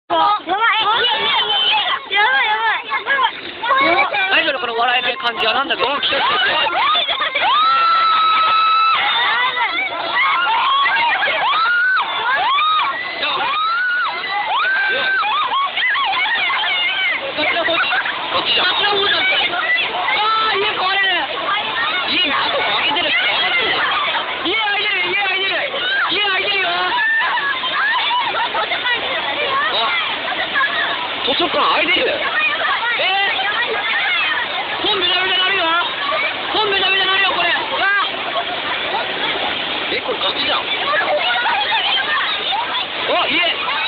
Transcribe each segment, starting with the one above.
アイドルこの笑えない感じはなんだか気をつけて。図書館開いてる。本メダメダなるよ。本メダメダなるよこれ。これガキじゃん。お、家。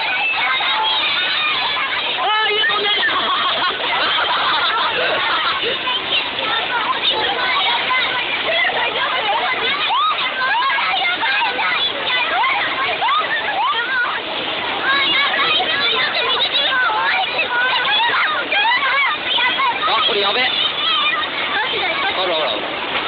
家飛んでる。これやべえ。ほらほら。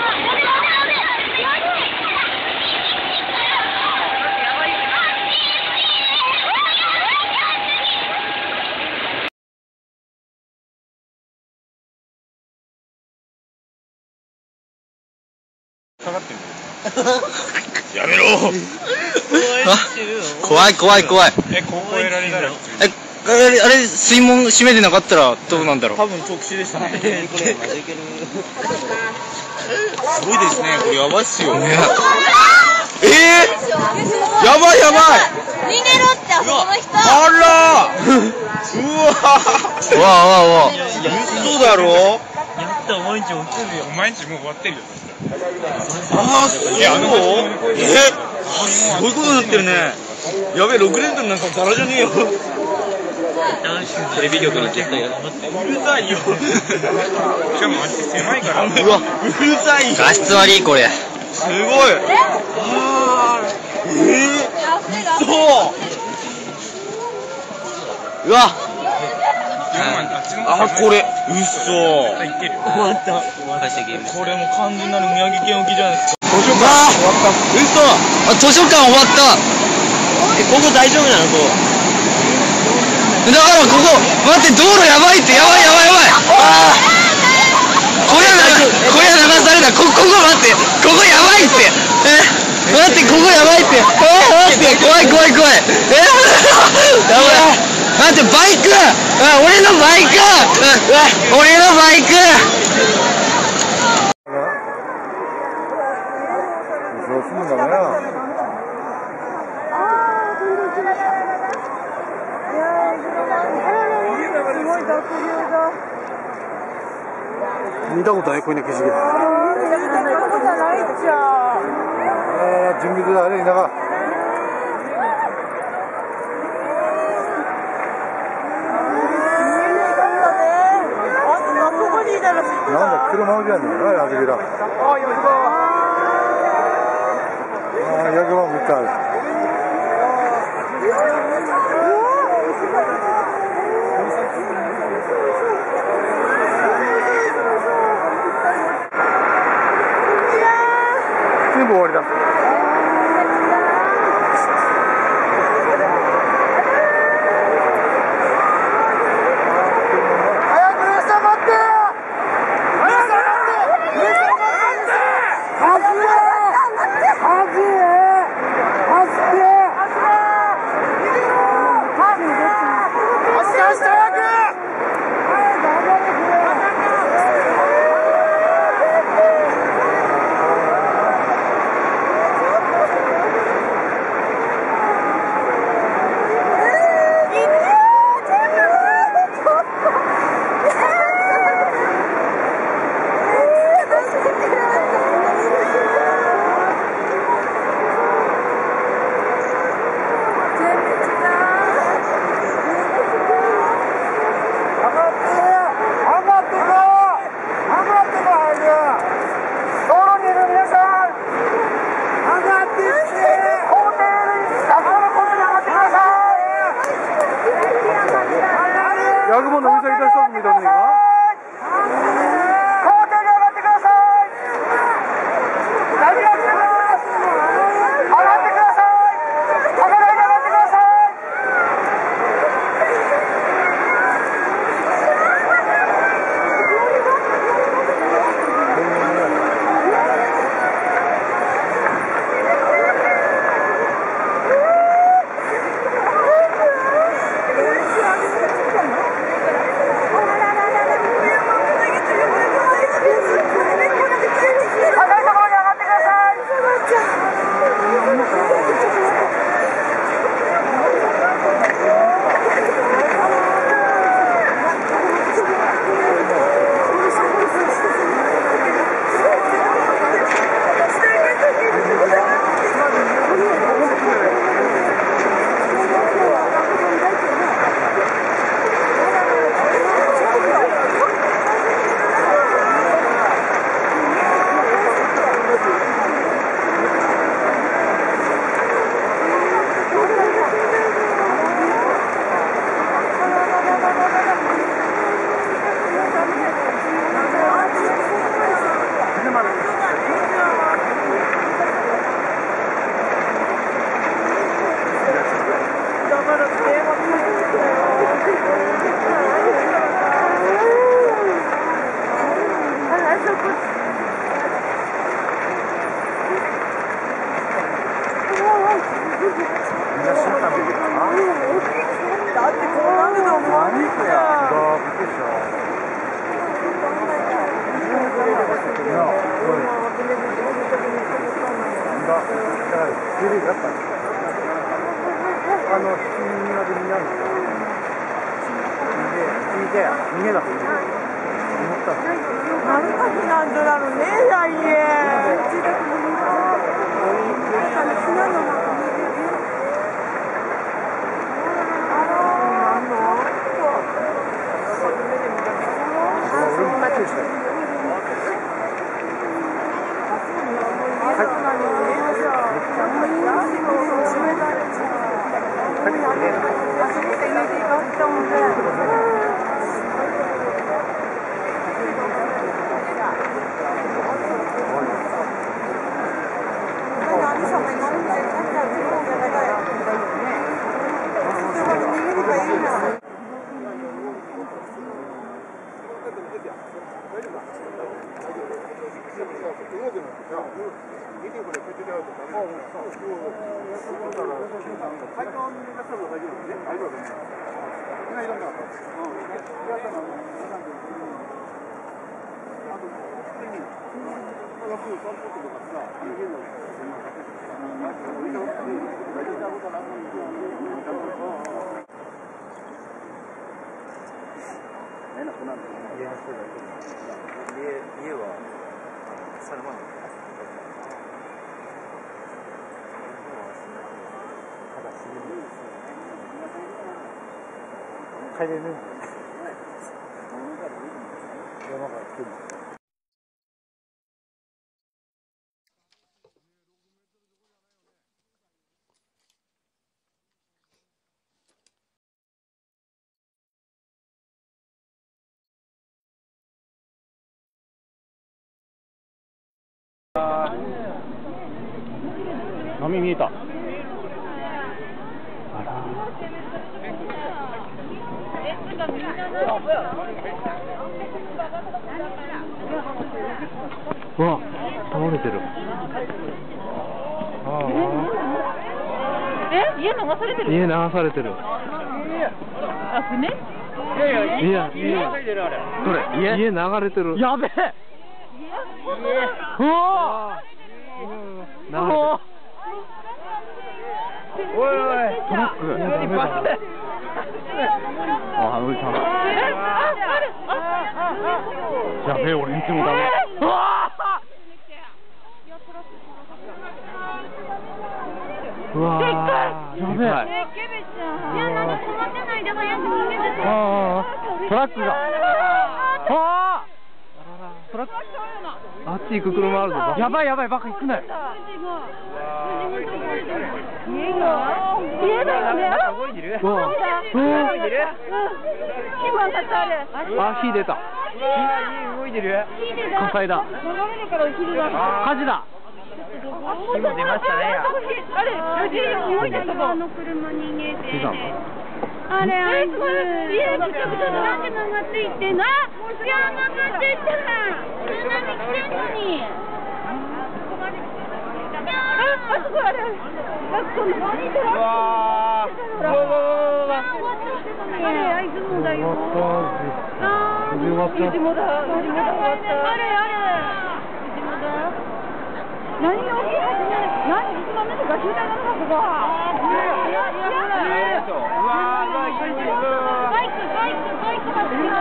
下がってる。やめろ。 怖い怖い怖い。 ここえられたら。 あれ水門閉めてなかったらどうなんだろう。 多分直視でしたね。すごいですね。これやばいっすよ。やばいやばい。 逃げろってあそこの人。 あら。うわ。嘘だろ。やったお前んち起きるよ。お前んちもう終わってるよ。すごいことになってるね。やべえ、6連単なんかザラじゃねえよ。テレビ局に絶対やる。うるさいよ。しかもあっち狭いから。うわ、うるさいよ。 画質悪いこれ。 すごい。そう。 うわ。 これ嘘。これも完全なる宮城県沖じゃないですか。図書館終わった。 嘘。図書館終わった。 ここ大丈夫なの？ここ。 だからここ待って、道路やばいって。やばい。小屋流された。ここ待って、ここやばいって。待って、ここやばいって。待って、怖い。やばい。待って、バイク。俺のバイク。 そうするんだから。見たことないこういう景色。準備だね、田舎。なんだ、車じゃねえか、やつびら。役場みたい。全部終わりだ。役場のお店いた人みたいな。 やっぱり新庭で見合うんですよ。逃げだと思ったんです。 何か避難所なのねえやいえ。 家はサルマン帰れるんです山から来てる。波見えた。うわ、倒れてる。 家流されてる。 家流されてる。 あ、船？ いや、これ家流れてる。やべえ。うわ。流れてる。おいおい、トラック。あ、無理だな。やべえ、俺んちもダメ。うわ。うわー、やべえ。いや、なんか止まってないで早く逃げてた。トラックが。ああ。トラック。あっち行く車あるぞ。やばいやばい、バカ行くなよ。家だよね。動いてる。動いてる。あ、火出た。動いてる。火災だ。火事だ。 今出ましたね。 あれ、動いてるとこ。あの車に逃げて。あれ、あいつ家ぐちゃぐちゃなんで曲がっていってんの？いや、曲がっていってない。津波来てんのに。あそこあれ。うわあれ、あいつもだよ。ああ、うちもだ。うちもだ。あれ、何を起き始める？何一番目とか聞いたのかここ。バイク走るよ。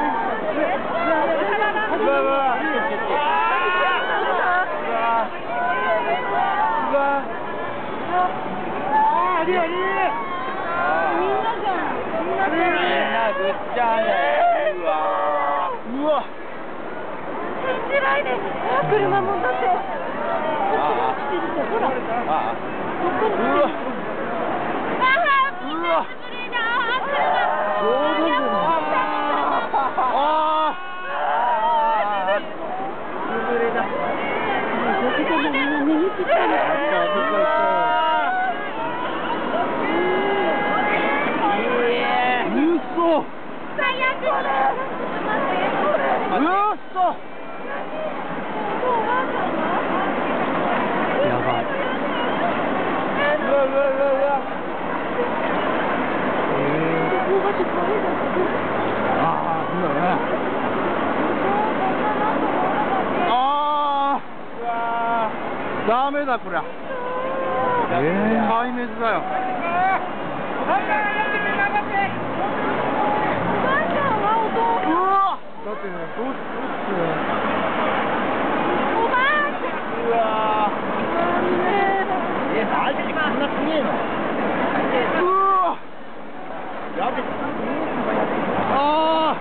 ありあり。みんなじゃん。みんなぐっちゃね。うわ。信じられねえ。車もだって。ほら。ダメだこりゃ。 壊滅だよ。だってね、どうしてうわー、マジでこんなすげえの？うわー、やべえ。あー、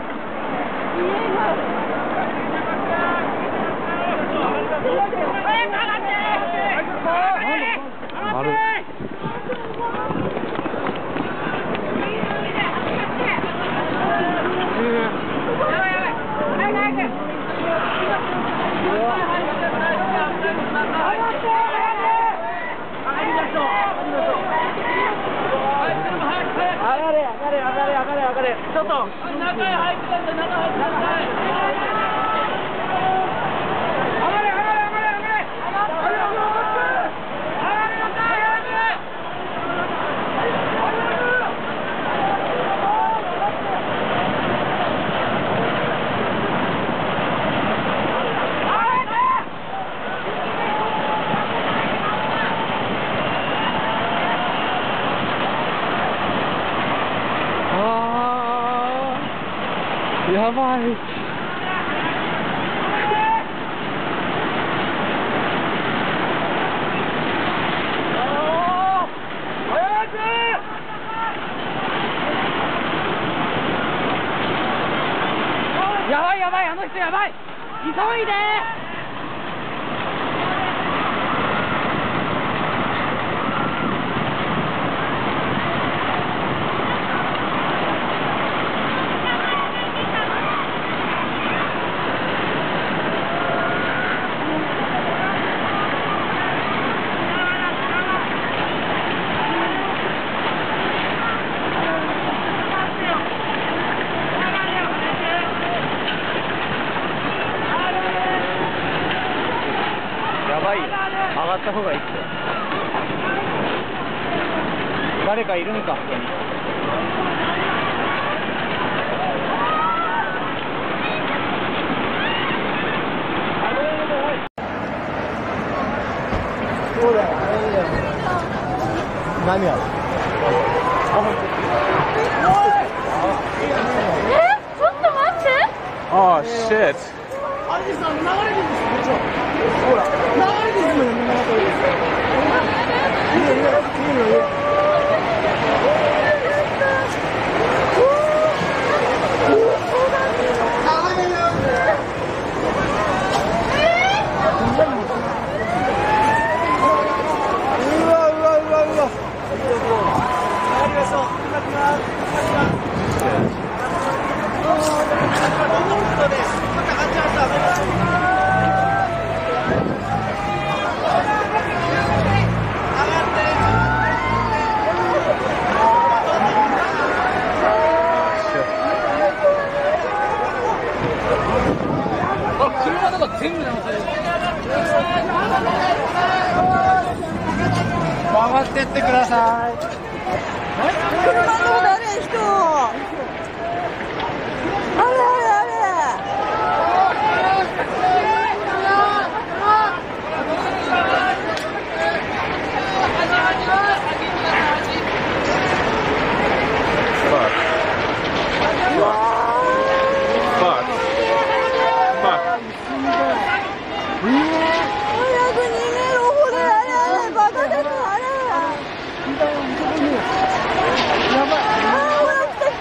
ちょっと中へ入ってください。中へ入ってください。 やばい。 やばいやばい、あの人やばい、急いで。 やばいよ。上がった方がいいっすよ。誰かいるんか、ここに。そうだよ、何やる？ ちょっと待って。 ああ、シェット。 アジさん、流れてるんですよ、こっちは。ほら、流れてるのよ、みんな中で。いいよ、いいよ、いいよ、いいよ。 回ってってください。 車の誰人。あれあれあれ。早く逃げろ、これあれあれ、バカでもあれ。やばい。ああ、ほら来た来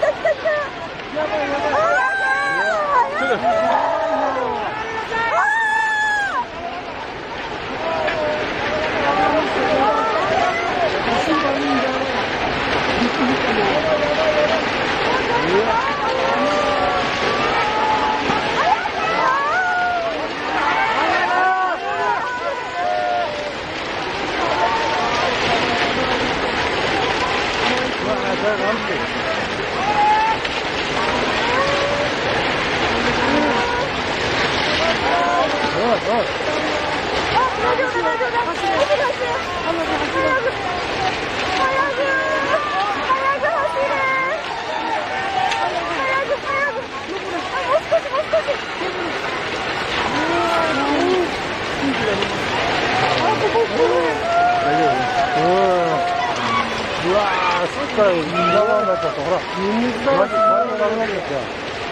から裏側になっちゃった。ほら、水だらけ、前もダメになっちゃったよ。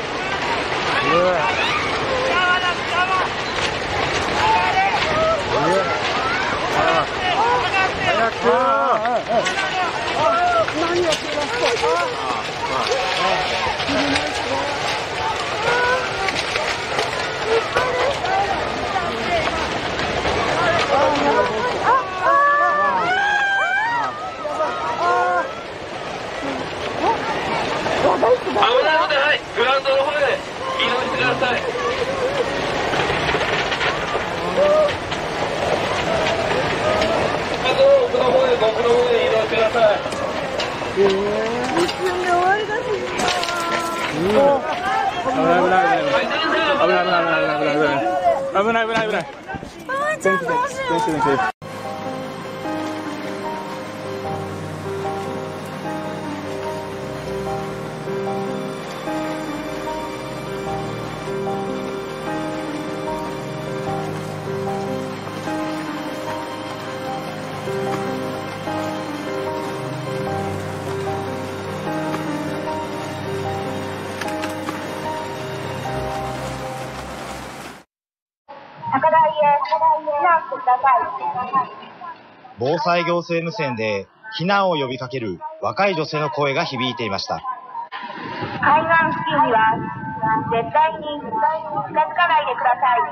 何やってるの？ 危ないので、はい、グラウンドの方へ移動してください。あと奥の方へ、奥の方へ移動してください。 一瞬で終わりだし。 危ない。 ちゃんどうしよう。 防災行政無線で避難を呼びかける若い女性の声が響いていました。 海岸付近には絶対に近づかないでください。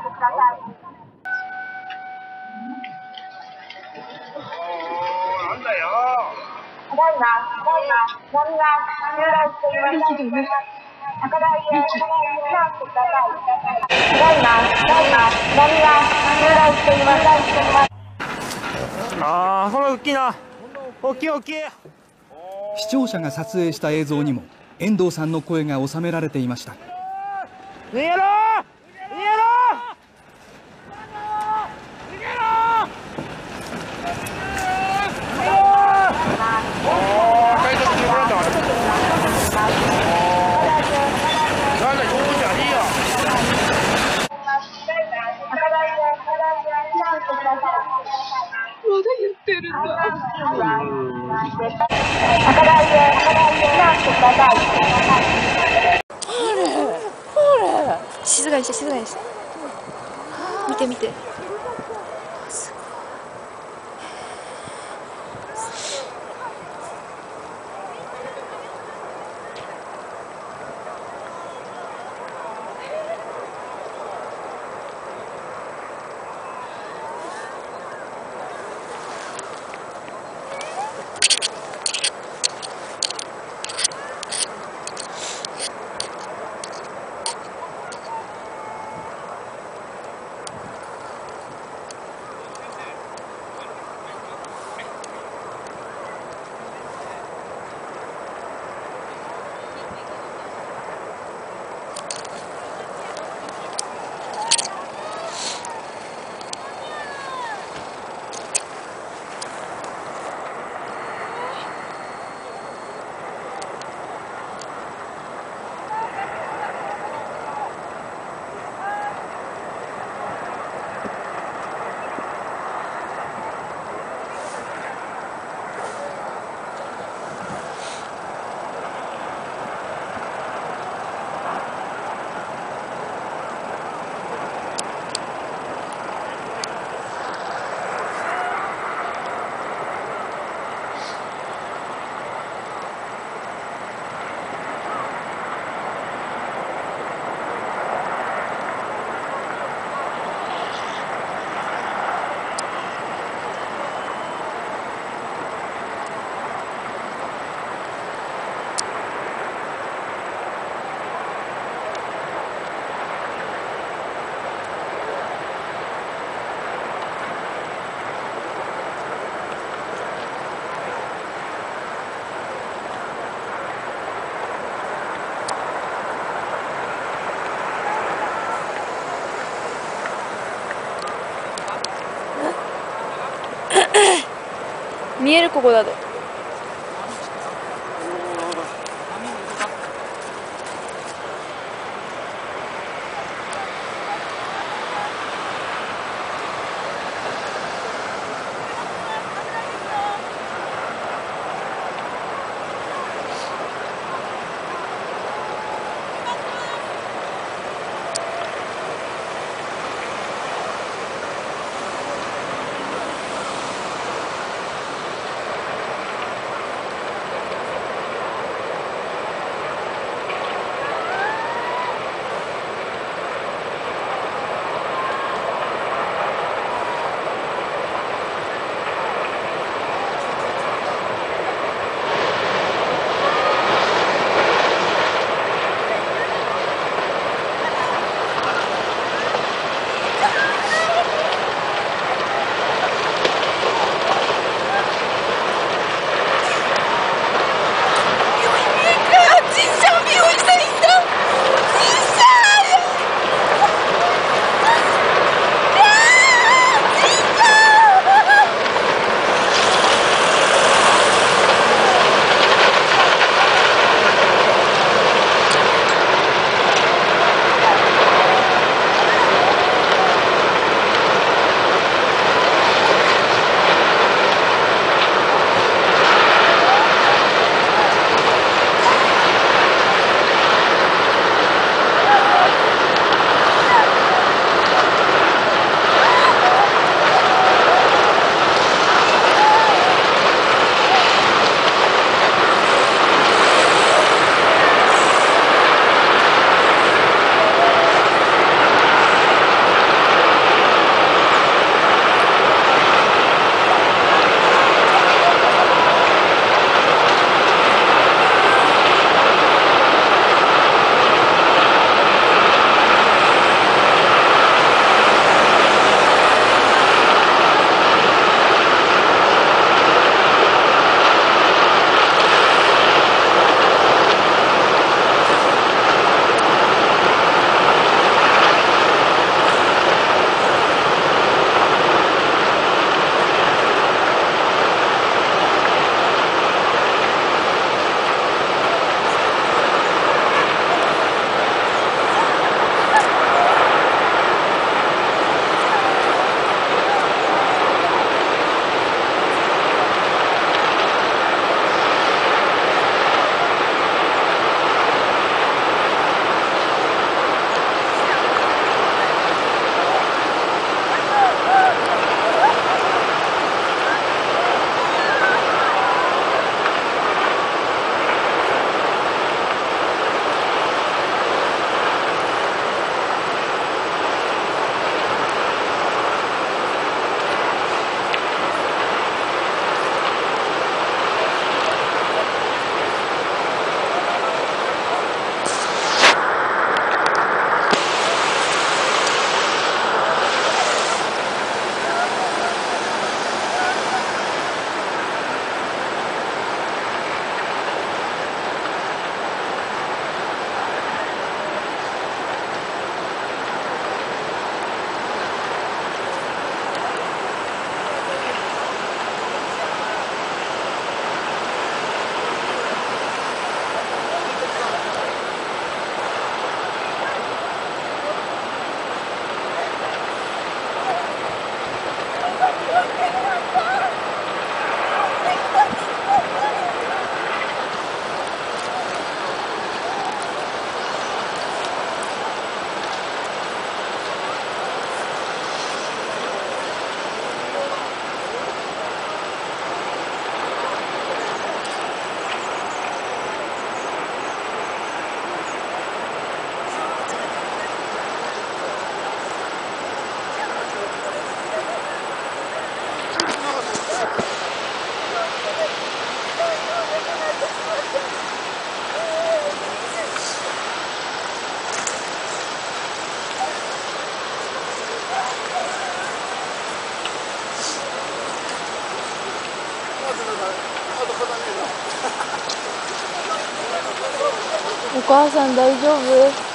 なんだよ。 ただいま波が襲来しています。高台へ避難してください。ただいま波が襲来しています。 ああ、これ大きいな。大きい。 視聴者が撮影した映像にも遠藤さんの声が収められていました。 逃げろ。 まだ言ってるんだ。ほれ。静かにして。見て。見えるここだと。 お母さん大丈夫？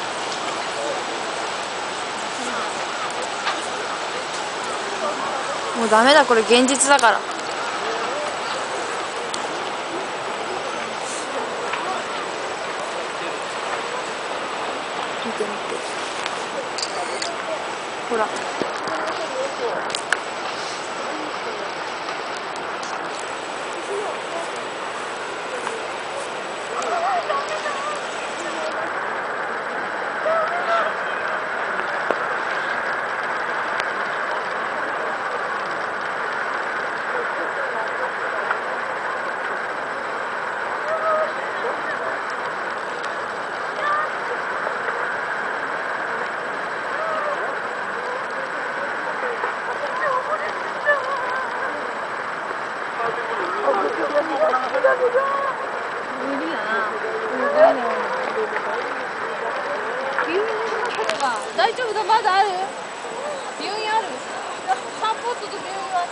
もうダメだ、これ現実だから。見て見て、ほら。大丈夫だ、まだある？病院ある？サポートと病院はあった。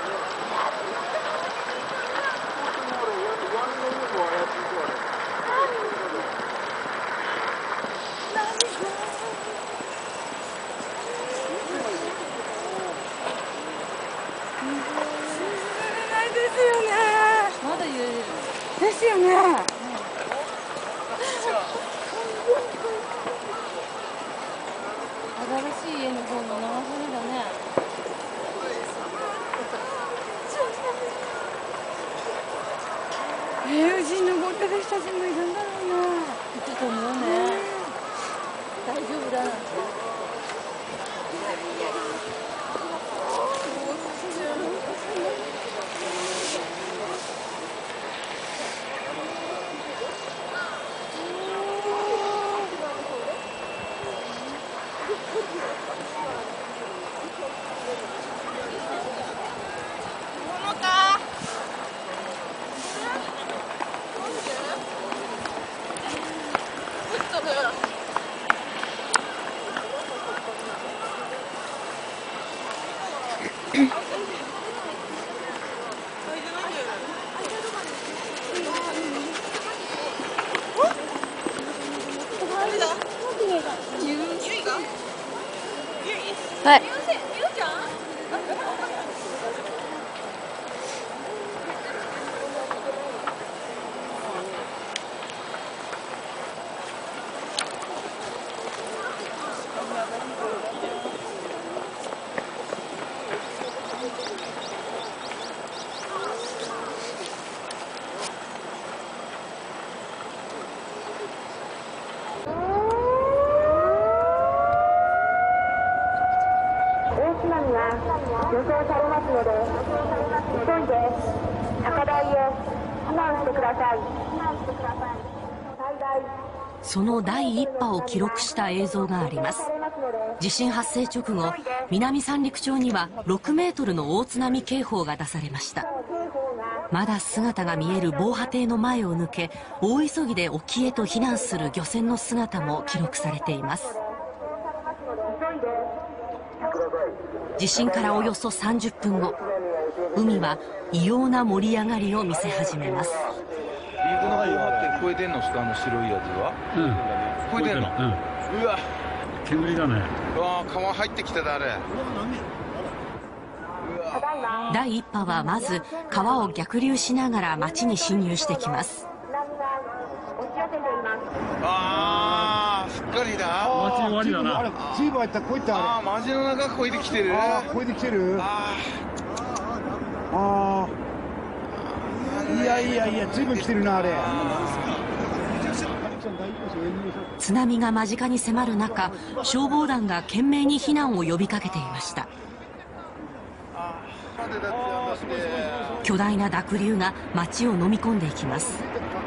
ですよね。まだ揺れる。ですよね。新しい家の方の長袖だね。うちに登ってる人たちもいるんだろうな。いると思うね。大丈夫だなんて。はい。 予想されますので、急いで高台へ避難してください。 その第一波を記録した映像があります。地震発生直後、南三陸町には6メートルの大津波警報が出されました。まだ姿が見える防波堤の前を抜け、大急ぎで沖へと避難する漁船の姿も記録されています。地震からおよそ30分後、海は異様な盛り上がりを見せ始めます。 リーグの防波堤越えてんのですか、あの白いやつは。うん。越えてんの。うん。うわ。煙だね。うわ、川入ってきただあれ。 第一波はまず川を逆流しながら町に侵入してきます。 ああ、すっかりだ。町終わりだな。 随分入った、こういったああ、町の中越えてきてる。 越えてきてる。ああ。いやいやいや、随分来てるなあれ。 津波が間近に迫る中、消防団が懸命に避難を呼びかけていました。巨大な濁流が町を飲み込んでいきます。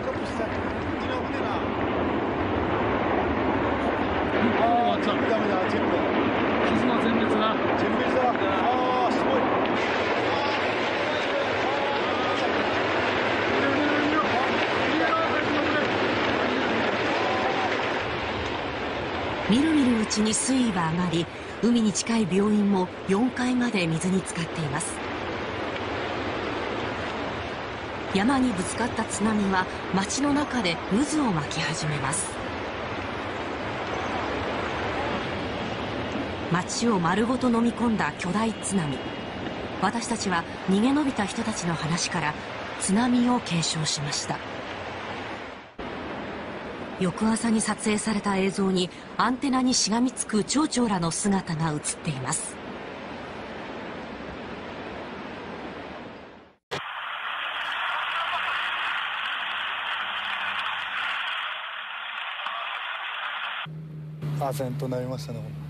みるみるうちに水位は上がり、海に近い病院も4階まで水に浸かっています。 山にぶつかった津波は町の中で渦を巻き始めます。町を丸ごと飲み込んだ巨大津波。私たちは逃げ延びた人たちの話から津波を検証しました。翌朝に撮影された映像にアンテナにしがみつく町長らの姿が映っています。 河川となりましたね。